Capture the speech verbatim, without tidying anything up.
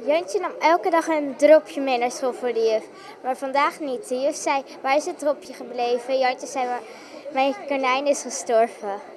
Jantje nam elke dag een dropje mee naar school voor de juf. Maar vandaag niet. De juf zei, waar is het dropje gebleven? Jantje zei, mijn konijn is gestorven.